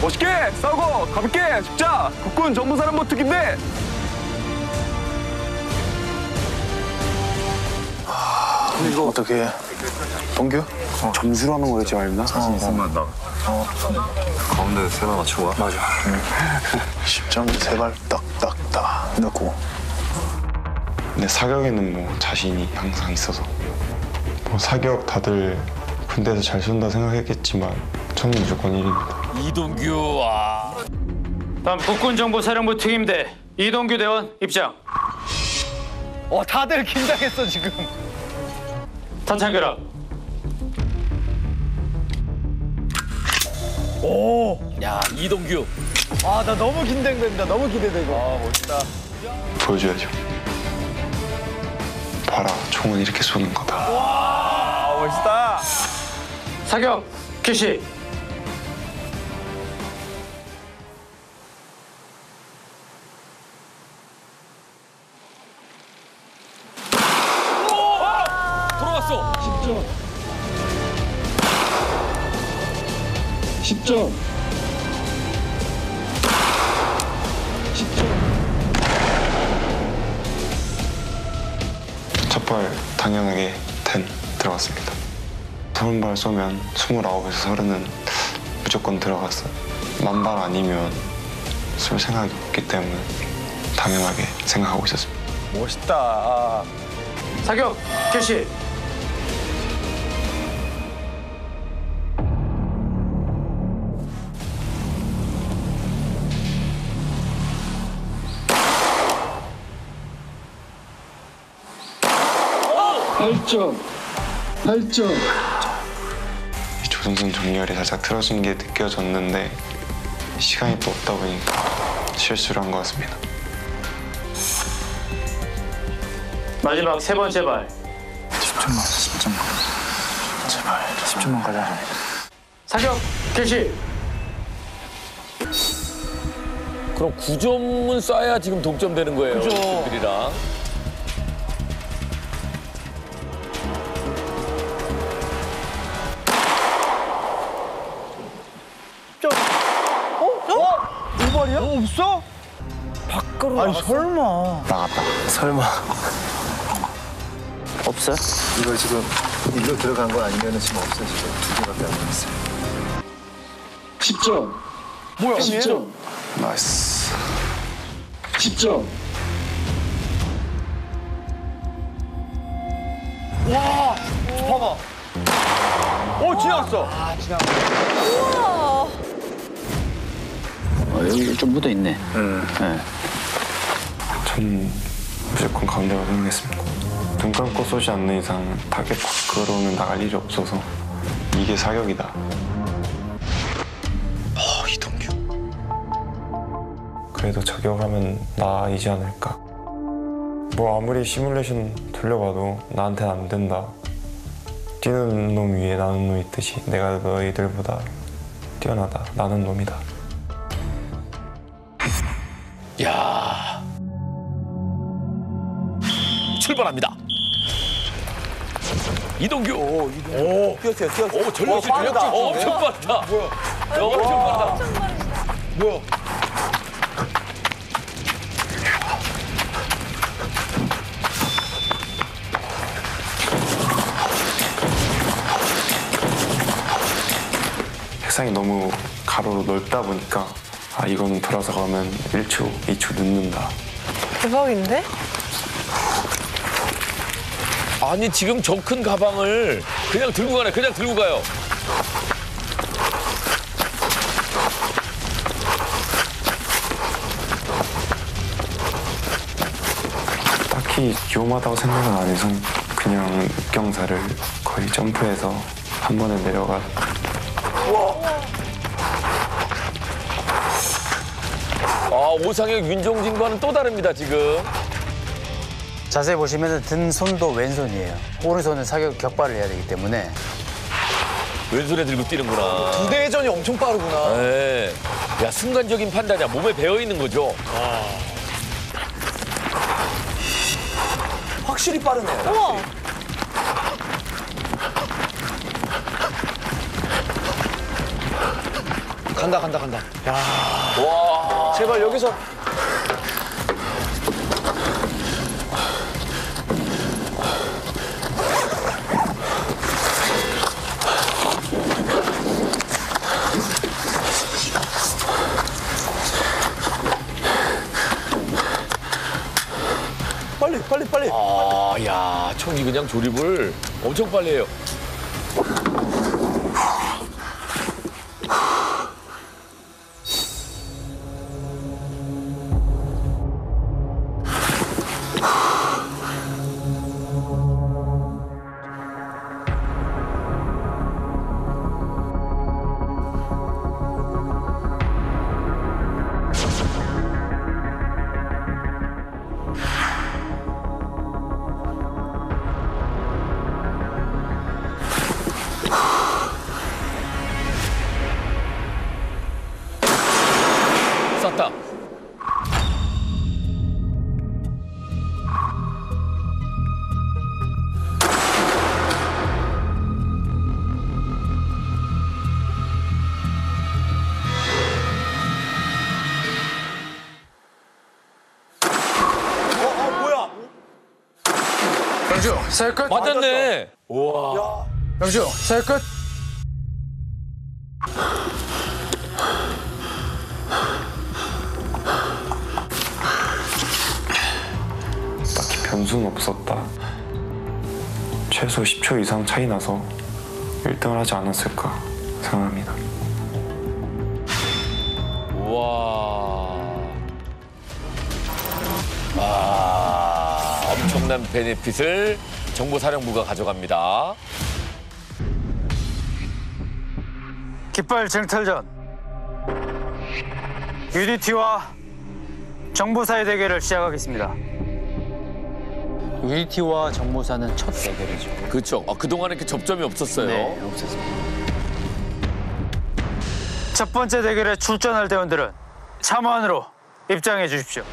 멋있게 싸우고 가볍게 죽자. 국군 정보사령부 특임대. 이거 어떻게 해? 동규? 점수라는 거였지 말입니다. 자신 있으면 나. 가운데 세 발 맞추고 와. 맞아. 10점 세 발 딱딱딱 넣고. 근데 사격에는 뭐 자신이 항상 있어서 뭐 사격 다들 군대에서 잘 쏜다 생각했겠지만 저는 무조건 1위입니다. 이동규 와. 다음 국군정보사령부 특임대 이동규 대원 입장. 다들 긴장했어 지금. 탄창 결합. 야 이동규. 아, 나 너무 긴장된다. 너무 기대돼 이거. 멋있다. 보여줘야죠. 봐라, 총은 이렇게 쏘는 거다. 아, 멋있다. 사격 개시. 들어왔어. 10점. 첫 발 당연하게 10 들어갔습니다. 30발 쏘면 29에서 30은 무조건 들어갔어요. 만발 아니면 쏠 생각이 없기 때문에 당연하게 생각하고 있었습니다. 멋있다. 사격 개시. 팔점 이 조준선 정렬이 살짝 틀어진 게 느껴졌는데 시간이 또 없다 보니까 실수를 한 것 같습니다. 마지막 세 번째 발. 10점만. 제발 10점만 가자. 사격 개시. 그럼 9점은 쏴야 지금 동점되는 거예요. 그죠. 팀들이랑. 이발이야? 없어? 밖으로. 아니 설마. 나갔다. 설마. 없어요? 이거 지금 일로 들어간 거 아니면 지금 없어 지금 2개밖에 안 남았어요. 10점. 뭐야? 10점. 나이스. 10점. 봐봐. 지나갔어. 여기 좀 묻어 있네. 전 무조건 가운데가 생각했습니다. 눈 감고 쏘지 않는 이상 타겟 밖으로는 나갈 일이 없어서 이게 사격이다. 이동규. 그래도 저격하면 나이지 않을까. 뭐 아무리 시뮬레이션 돌려봐도 나한테는 안 된다. 뛰는 놈 위에 나는 놈 있듯이 내가 너희들보다 뛰어나다. 나는 놈이다. 야. 출발합니다. 이동규. 뛰었어. 오, 전력질 전력질. 엄청 빠르다. 뭐야? 엄청 빠르다. 뭐야? 색상이 너무 가로로 넓다 보니까 이거는 돌아서 가면 1초, 2초 늦는다. 대박인데? 아니 지금 저 큰 가방을 그냥 들고 가네. 그냥 들고 가요. 딱히 위험하다고 생각은 안 해서 그냥 늑경사를 거의 점프해서 한 번에 내려가. 오상혁, 윤종진과는 또 다릅니다 지금. 자세히 보시면 든 손도 왼손이에요. 오른손은 사격 격발을 해야 되기 때문에. 왼손에 들고 뛰는구나. 부대전이 엄청 빠르구나. 네. 야 순간적인 판단이야. 몸에 배어 있는 거죠. 확실히 빠르네. 우와. 간다. 제발 여기서. 빨리. 아, 야, 총이 그냥 조립을 엄청 빨리 해요. 쐈다. 영주, 사격 끝. 맞았네. 영주, 사격 끝. 딱히 변수는 없었다. 최소 10초 이상 차이 나서 1등을 하지 않았을까 생각합니다. 우와. 엄청난 베네핏을 정보사령부가 가져갑니다. 깃발 쟁탈전. UDT와 정보사의 대결을 시작하겠습니다. UDT와 정보사는 첫 대결이죠. 그렇죠. 그동안에 이렇게 접점이 없었어요. 네, 없었습니다. 첫 번째 대결에 출전할 대원들은 참호안으로 입장해 주십시오.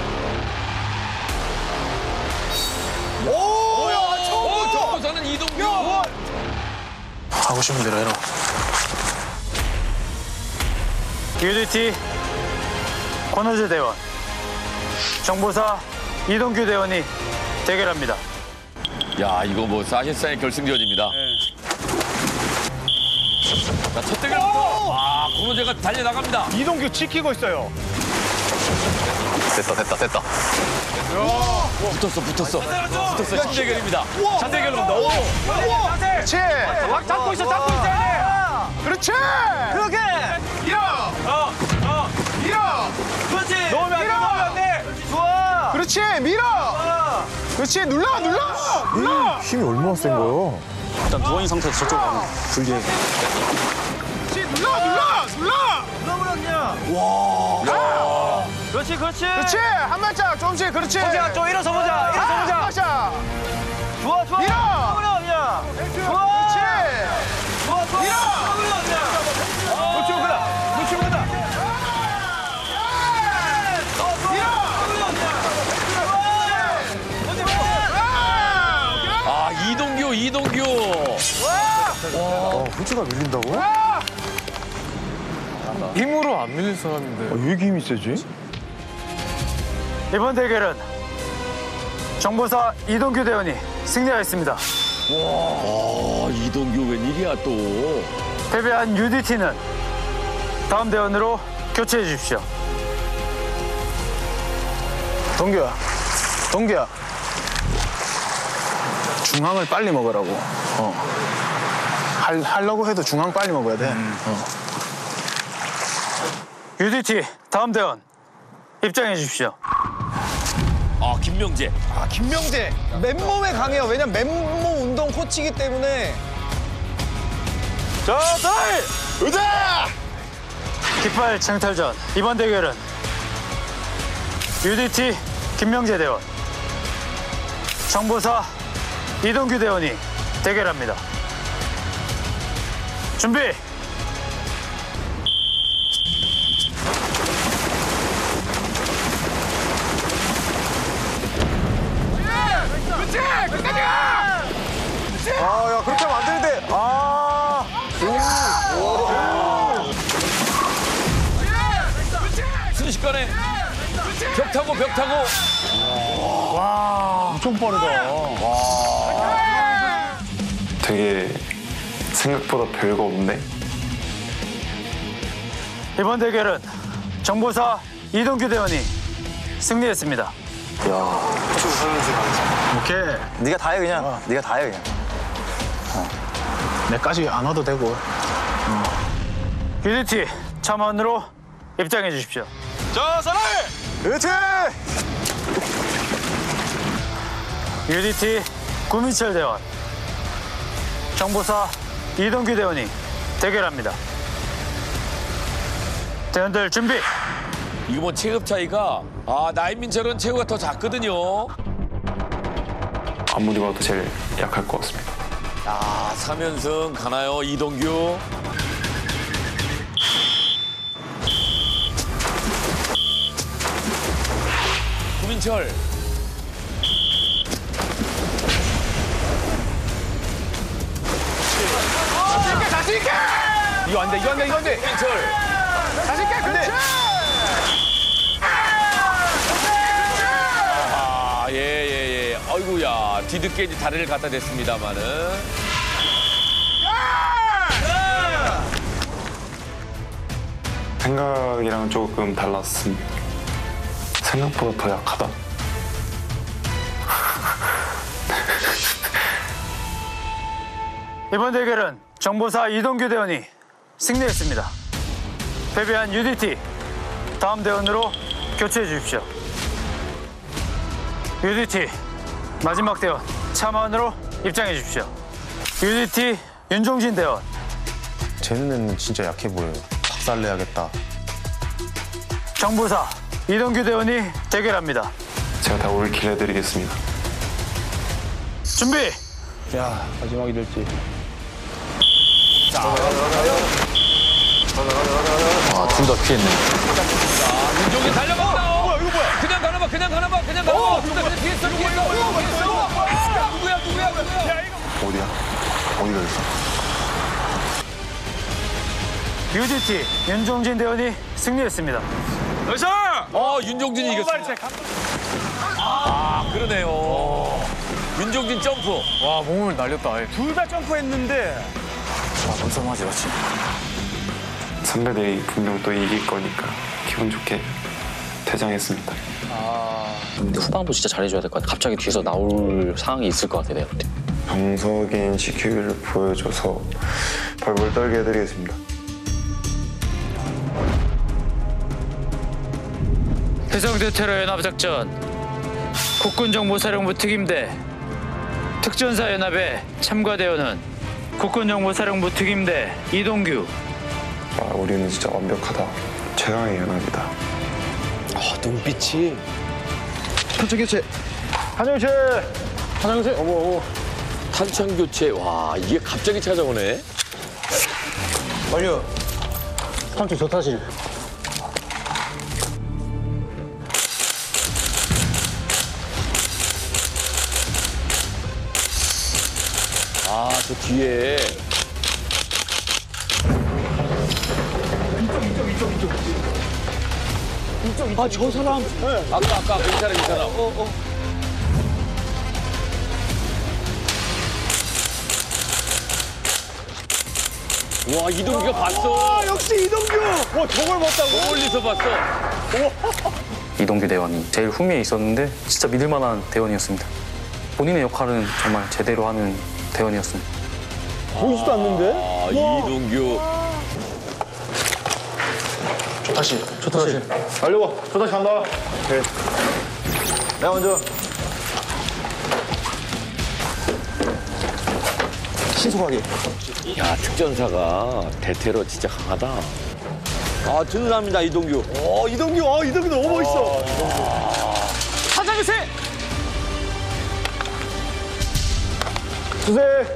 정보사는 이동규. 하고 싶은 대로 해라. UDT 권호재 대원, 정보사 이동규 대원이 대결합니다. 야, 이거 뭐 사실상의 결승전입니다. 자, 첫 대결. 권호재가 달려나갑니다. 이동규 지키고 있어요. 됐다. 붙었어. 신대결입니다. 신대결로 간다. 그렇지. 잡고 있어야 돼. 그렇지. 그렇게. 밀어. 그렇지. 넣으면 안 돼. 좋아. 그렇지. 밀어. 그렇지. 눌러. 힘이 얼마나 센 거예요? 일단 누워있는 상태에서 저쪽으로 가면 불리해. 그렇지. 눌러. 그렇지. 한 발짝 조금씩. 그렇지. 좀 일어서 보자. 한 발짝. 좋아. 밀어. 그렇지. 밀어. 놓치면 간다. 이동규. 후지가 밀린다고? 힘으로 안 밀릴 사람인데. 왜 이렇게 힘이 세지? 이번 대결은 정보사 이동규 대원이 승리하였습니다. 이동규 웬일이야 또. 패배한 UDT는 다음 대원으로 교체해 주십시오. 동규야. 중앙을 빨리 먹으라고. 하려고 해도 중앙 빨리 먹어야 돼. UDT 다음 대원 입장해 주십시오. 김명재. 김명재. 맨몸에 강해요. 왜냐면 맨몸 운동 코치이기 때문에. 자, 의자! 깃발 쟁탈전. 이번 대결은 UDT 김명재 대원, 정보사 이동규 대원이 대결합니다. 준비! 야, 그렇게 하면 안 되는데. 순식간에 벽 타고 벽 타고. 엄청 빠르다. 되게 생각보다 별거 없네. 이번 대결은 정보사 이동규 대원이 승리했습니다. 오케이. 네가 다 해 그냥. 네가 다 해 그냥. 내까지 안 와도 되고. UDT 참원으로 입장해 주십시오. 그렇지. UDT 구민철 대원, 정보사 이동규 대원이 대결합니다. 대원들 준비. 이거 뭐 체급 차이가 나인민철은 체구가 더 작거든요. 아무리 봐도 제일 약할 것 같습니다. 3연승 가나요 이동규. 구민철. 자신 있게. 이거 안 돼. 이거 안 돼. 이거 안 돼. 구민철. 자신 있게. 그렇지. 예. 아이고야 뒤늦게 이제 다리를 갖다 댔습니다만은. 생각이랑 조금 달랐습니다. 생각보다 더 약하다. 이번 대결은 정보사 이동규 대원이 승리했습니다. 패배한 UDT 다음 대원으로 교체해 주십시오. UDT 마지막 대원 참원으로 입장해 주십시오. UDT 윤종진 대원, 제 눈에는 진짜 약해 보여요. 박살내야겠다. 정보사 이동규 대원이 대결합니다. 제가 다 올킬 해드리겠습니다. 준비. 야, 마지막이 될지. 둘 다 피했네. 윤종진 달려간다. 이거 뭐야? 그냥 가나봐. 그냥 가나봐. 그냥 피했어. 누구야? 어디야? 어디가 있어? UDT 윤종진 대원이 승리했습니다. 윤종진이 이겼어. 그러네요. 윤종진 점프. 와, 몸을 날렸다. 둘 다 점프했는데. 원성하지, 그렇지. 선배들이 분명 또 이길 거니까 기분 좋게 퇴장했습니다. 후방도 진짜 잘해줘야 될 것 같아. 갑자기 뒤에서 나올 상황이 있을 것 같아, 내가 볼 때. 정석인 CQ를 보여줘서 벌벌 떨게 해드리겠습니다. 해성대 테러 연합작전 국군정보사령부 특임대 특전사연합의 참가대원은 국군정보사령부 특임대 이동규, 우리는 진짜 완벽하다. 최강의 연합이다. 눈빛이. 교체. 한영재. 어머. 탄창 교체. 와, 이게 갑자기 찾아오네. 완료. 3초 저타실. 저 뒤에. 저 사람. 아까 괜찮아. 와, 이동규가 봤어. 역시 이동규. 와, 저걸 봤다고? 멀리서 봤어. 이동규 대원이 제일 후미에 있었는데 진짜 믿을 만한 대원이었습니다. 본인의 역할은 정말 제대로 하는 대원이었습니다. 보이지도 않는데? 이동규. 다시. 알려봐. 저 다시 간다. 네. 내가 먼저. 신속하게. 야, 특전사가 대테러 진짜 강하다. 든든합니다, 이동규. 이동규 너무 멋있어. 사장님세. 주세.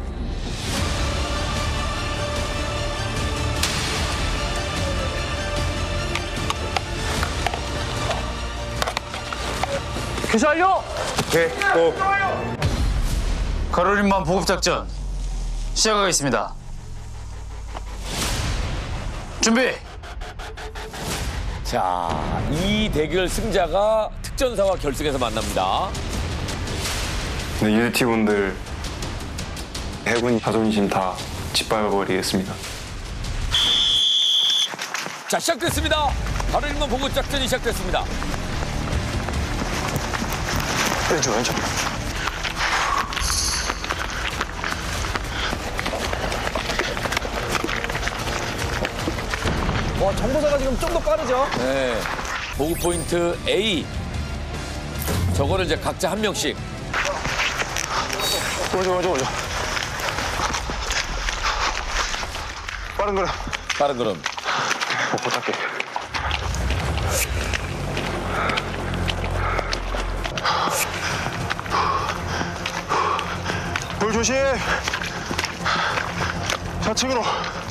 교체 완료. 네. 가로림만 보급작전 시작하겠습니다. 준비. 자, 이 대결 승자가 특전사와 결승에서 만납니다. 네, UDT 분들 해군 자존심 다 짓밟아버리겠습니다. 자, 시작됐습니다. 바로 일본 보급 작전이 시작됐습니다. 왼쪽 왼쪽. 와, 정보사가 지금 좀 더 빠르죠? 네. 보급 포인트 A. 저거를 이제 각자 한 명씩. 오죠. 빠른 거라. 빠른 걸음. 먹고 닦게. 볼 조심. 좌측으로.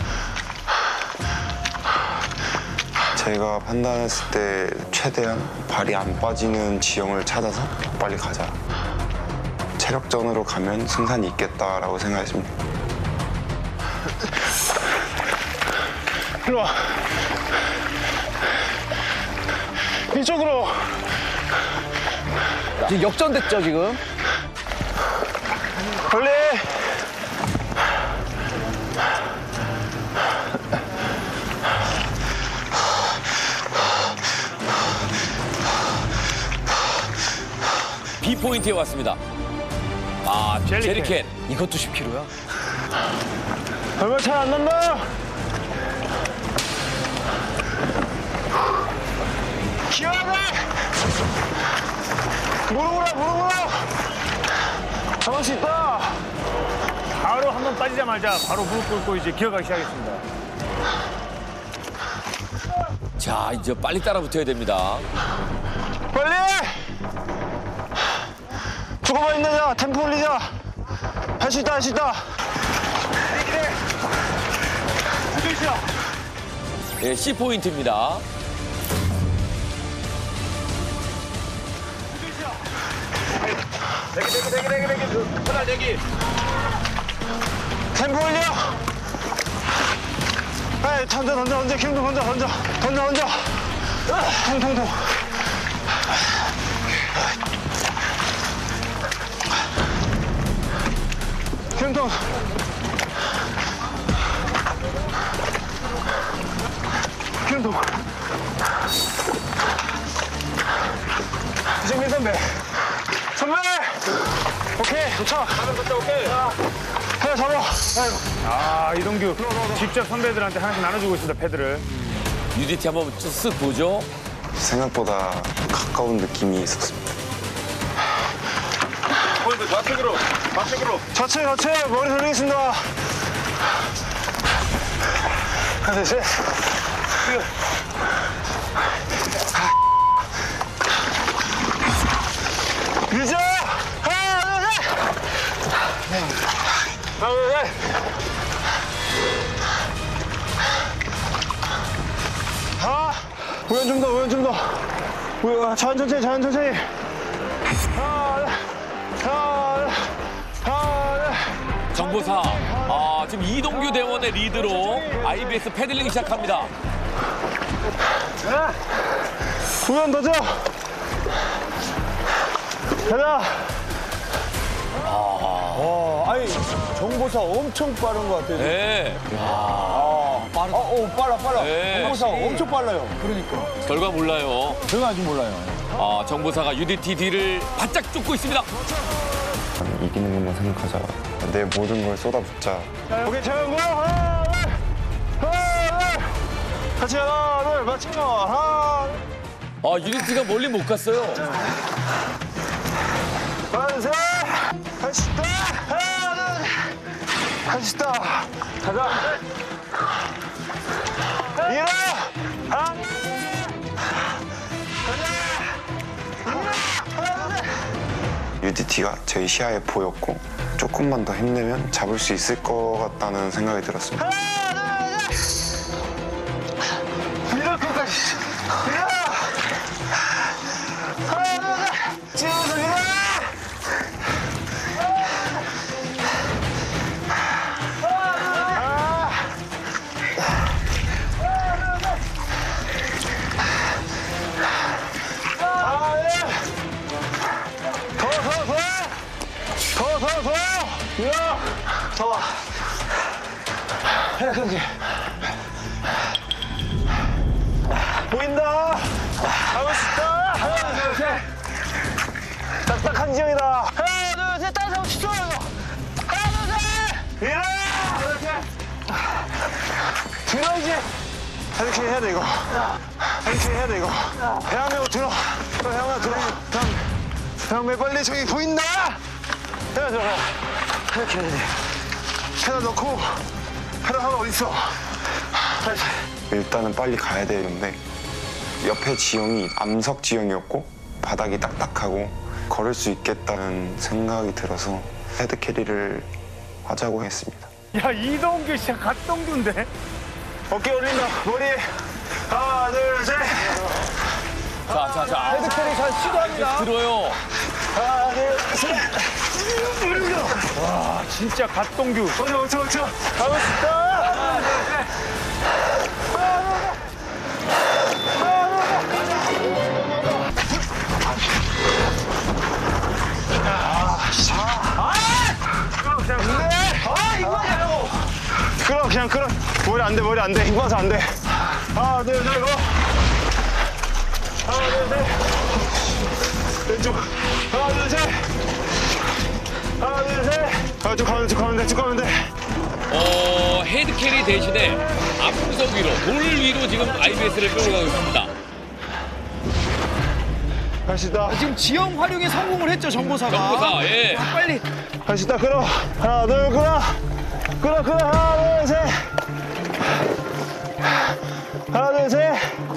제가 판단했을 때 최대한 발이 안 빠지는 지형을 찾아서 빨리 가자. 체력전으로 가면 승산이 있겠다라고 생각했습니다. 일로 와. 이쪽으로. 지금 역전됐죠, 지금? 빨리. B 포인트에 왔습니다. 아, 제리캔. 이것도 10kg야? 얼마 차이 안 난다. 기어가. 무릎으로. 잡을 수 있다. 바로 한 번 빠지자마자 바로 무릎 꿇고 이제 기어가기 시작했습니다. 자, 이제 빨리 따라 붙어야 됩니다. 빨리. 조금만 힘내자. 템포 올리자. 할 수 있다. 네, C 포인트입니다. 대기. 템포 올려. 에이, 던져. 김동 던져. 통통. 김동. 이정민 선배. 오케이, 좋다. 오케이. 하나 잡아. 아, 이동규 직접 선배들한테 하나씩 나눠주고 있습니다, 패드를. UDT 한번 쓱 보죠. 생각보다 가까운 느낌이 있었습니다. 좌측 머리 돌리겠습니다. 하나, 둘, 셋. 유저! 하나, 둘, 셋. 우연 좀 더. 천천히. 정보사. 지금 이동규 대원의 리드로 IBS 패들링 시작합니다. 우연 더 줘. 가자. 아니, 정보사 엄청 빠른 것 같아요. 네. 빨라. 네. 정보사 엄청 빨라요. 그러니까. 결과 몰라요. 저는 아직 몰라요. 정보사가 UDT 뒤를 바짝 쫓고 있습니다. 이기는 것만 생각하자. 내 모든 걸 쏟아붓자. 오케이, 재현 하나, 둘. 같이 하나, 둘. 맞춰. 하나, 둘. UDT가 멀리 못 갔어요. 하나, 둘, 셋. 할 수 있다. 하나, 둘. 할 수 있다. 가자. 일어. 하나. UDT가 제 시야에 보였고 조금만 더 힘내면 잡을 수 있을 것 같다는 생각이 들었습니다. 밀어 끝까지. 밀어. 하나, 둘. 지우서 밀어. 밀어. 더 와. 해, 그렇게. 보인다. 하고 싶다. 하나, 둘, 셋. 딱딱한 지형이다. 하나, 둘, 셋. 다시 한번 치죠. 하나, 둘, 셋. 밀어. 하나, 둘, 셋. 들어, 이제. 이렇게 해야 돼, 이거. 이렇게 해야 돼, 이거. 배양매고 들어. 배양매 들어. 배양매 빨리 저기 보인다. 해야 들어. 이렇게 해야 돼. 페달 넣고. 페달 하나 어딨어? 일단은 빨리 가야 되는데 옆에 지형이 암석 지형이었고 바닥이 딱딱하고 걸을 수 있겠다는 생각이 들어서 헤드 캐리를 하자고 했습니다. 야, 이동규 진짜 갓동규인데? 어깨 올린다. 머리. 하나, 둘, 셋. 자. 헤드캐리 잘 시도합니다. 들어요. 하나, 둘, 셋. 와, 진짜 갓동규. 가고 싶다. 하나, 둘, 셋. 끌어, 그냥 끌어. 머리 안 돼. 힘 빠서 안 돼. 하나, 둘, 셋, 고. 하나, 둘, 셋. 왼쪽. 하나, 둘, 셋. 하나, 둘, 셋. 쭉 가면 돼. 헤드 캐리 대신에 앞구석 위로, 돌 위로 지금 IBS를 끌고 가고 있습니다. 할 수 있다. 지금 지형 활용에 성공을 했죠, 정보사가. 정보사, 예. 빨리. 할 수 있다. 끌어. 하나, 둘, 끌어. 하나, 둘, 셋. 하나, 둘, 셋.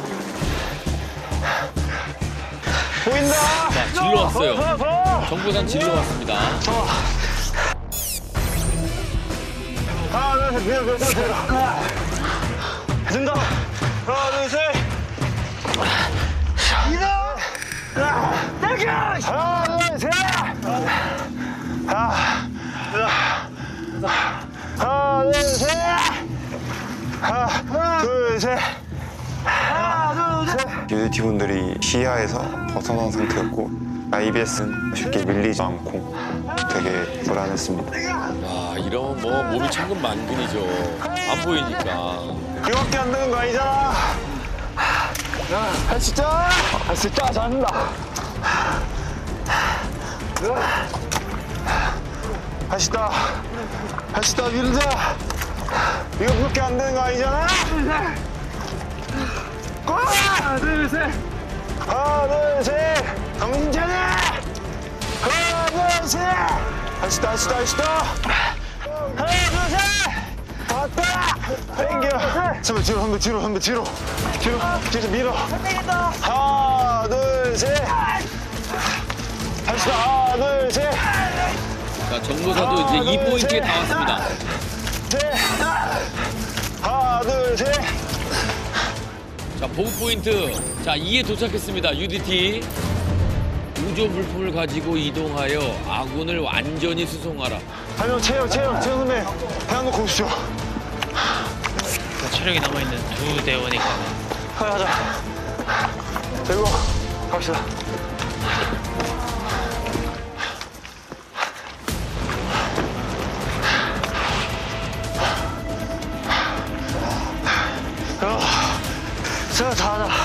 보인다. 자, 질러 왔어요. 더. 정보산 질러 왔습니다. 하나, 둘, 셋. 밀어. 된다. 하나, 둘, 셋. 밀어. 하나, 둘, 셋. 하나, 둘, 셋. 하나, 둘, 셋. UDT 분들이 시야에서 벗어난 상태였고 IBS는 쉽게 밀리지 않고 되게 불안했습니다. 와, 이러면 뭐 몸이 천근만근이죠. 안 보이니까. 이거밖에 안 되는 거 아니잖아. 할 수 있다. 잘한다. 할 수 있다. 밀자. 이거밖에 안 되는 거 아니잖아. 하나, 둘, 셋. 경쟁해. 하나, 둘, 셋. 할 수 있다. 하나, 둘, 셋. 왔다. 땡겨. 선배 뒤로. 뒤로 밀어. 하나, 둘, 셋. 할 수 있다. 하나, 둘, 셋. 자, 정보사도 이제 2포인트에 다 왔습니다. 셋. 하나, 둘, 셋. 자, 보급 포인트. 자, 2에 도착했습니다. UDT. 우조 물품을 가지고 이동하여 아군을 완전히 수송하라. 한명 채영 선배. 해안 놓고 오십시오. 체력이 남아있는 두 대원이 가자. 들고 갑시다. 자, 다 하자.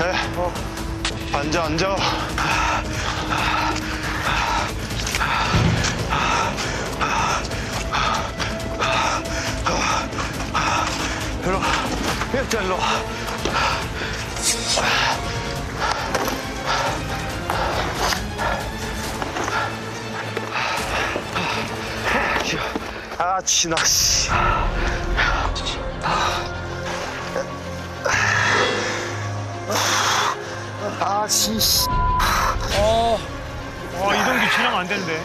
네. 앉아. 일로. 아, 지나, 씨. 아, 씨. 이동규 지나면 안 되는데.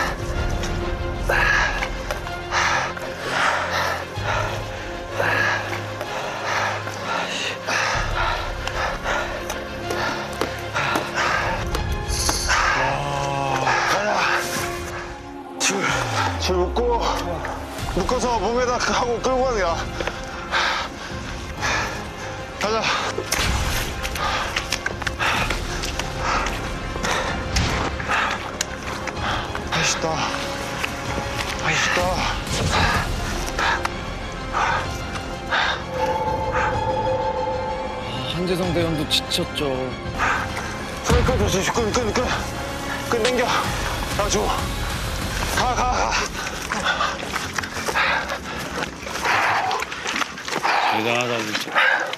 줄 묶어서 몸에다 하고 끌고 가는 거야. 가자. 맛있다. 한재성 대원도 지쳤죠. 끈 당겨. 나 줘. 가. 대단하다 진짜.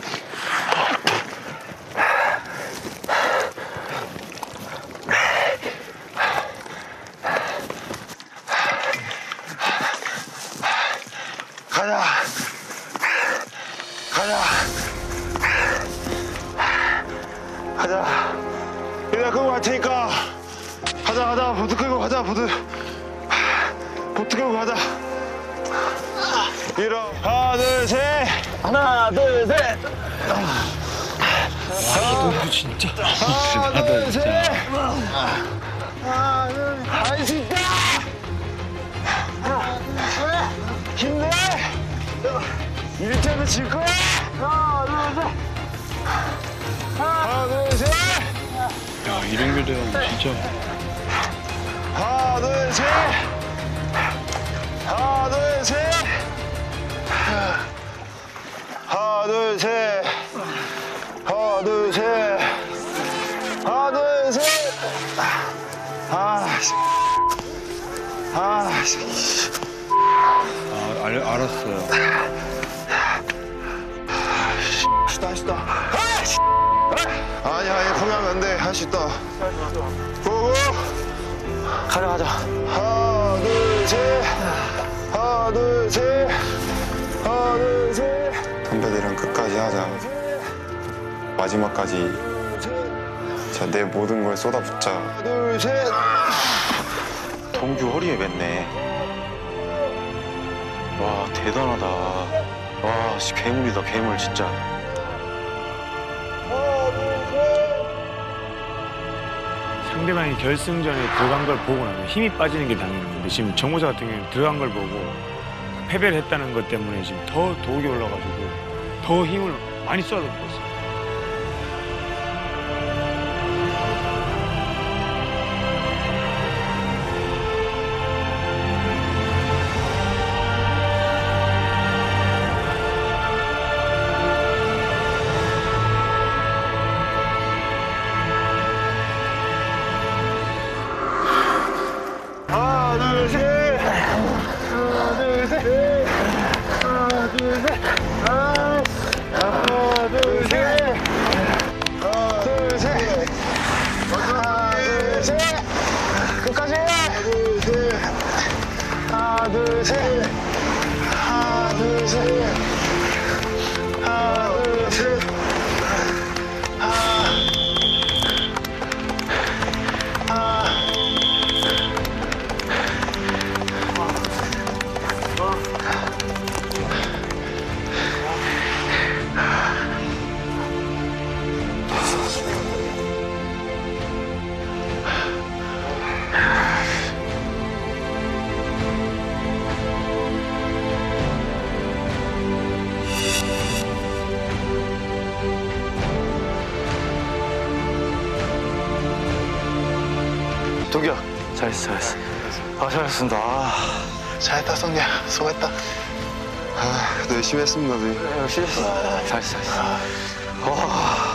가자. 내가 끌고 갈 테니까. 가자. 보트 끌고 가자, 보트 끌고 가자. 밀어. 하나, 둘, 셋. 하나, 둘, 셋. 이동규 진짜. 하나, 둘, 셋. 할 수 있다. 힘내. 이렇게 하면 질 거야. 하나, 둘, 셋. 야, 이동규 대원 진짜. 하나, 둘, 셋. 하나, 둘, 셋. 하나, 둘, 셋. 하나, 둘, 셋. 하나, 둘, 셋. 알았어요. 시다. 아니야, 포기하면 안 돼. 할 수 있다. 고고. 가자. 하나, 둘, 셋. 하나, 둘, 셋. 하나, 둘, 셋. 선배들이랑 끝까지 하자. 마지막까지 진짜 내 모든 걸 쏟아붓자. 하나, 둘, 셋. 동규 허리에 맸네. 와, 대단하다. 와, 씨, 괴물이다, 괴물, 진짜. 상대방이 결승전에 들어간 걸 보고 나면 힘이 빠지는 게 당연한 건데 지금 정모사 같은 경우는 들어간 걸 보고 패배를 했다는 것 때문에 지금 더 독이 올라가지고 더 힘을 많이 쏟아붓었어요. 끝까지. 하나, 둘, 셋. 하나, 둘, 셋. 하나, 둘, 셋. 동규야, 잘했어. 아, 잘했습니다. 잘했다, 성리야. 수고했다. 열심히 했습니다. 열심히 했어. 잘했어. 와.